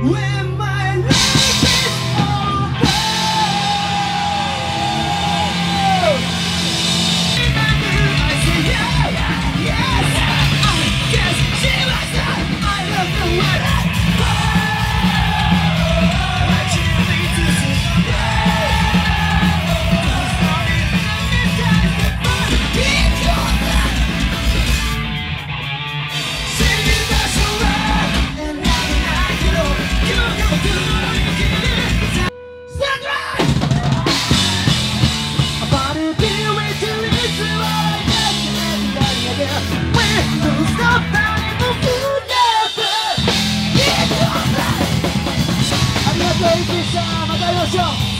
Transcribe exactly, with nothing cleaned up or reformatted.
When my life is over. I say yeah, yes. I guess she was right. I love the way that what you need to see. Keep your life. Singing the song and loving like you know. You go to the sunrise. About to be with you, it's all I get. We don't stop fighting for forever. Keep your life. ありがとう、いきさん。また会いましょう。